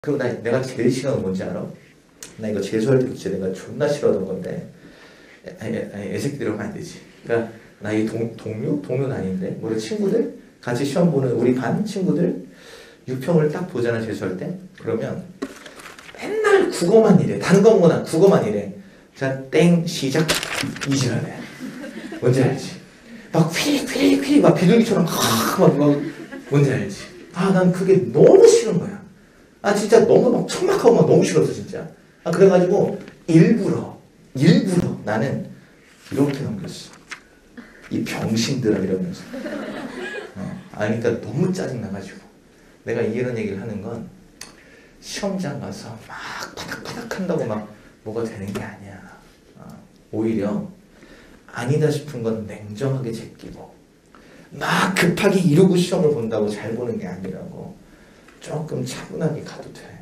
그리고 내가 제일 싫어하는 건 뭔지 알아? 나 이거 재수할 때도 진짜 내가 존나 싫어하던 건데 애새끼들 하면 안 되지. 그러니까 나이 동료는 아닌데 우리 친구들 같이 시험 보는 우리 반 친구들 6평을 딱 보잖아 재수할 때. 그러면 맨날 국어만 이래. 다른 건 뭐나 국어만 이래. 자, 땡 시작 이지랄해. 뭔지 알지? 막 휘휘휘 막 비둘기처럼 막 뭔지 알지? 아, 난 그게 너무 싫은 거야. 아, 진짜 너무 막 척막하고 막 너무 싫었어 진짜. 아, 그래가지고 일부러 나는 이렇게 넘겼어. 이 병신들아 이러면서. 그러니까 너무 짜증나가지고 내가 이런 얘기를 하는 건 시험장 가서 막 파닥파닥 한다고 막 뭐가 되는 게 아니야. 오히려 아니다 싶은 건 냉정하게 제끼고 막 급하게 이루고 시험을 본다고 잘 보는 게 아니라고 조금 차분하게 가도 돼.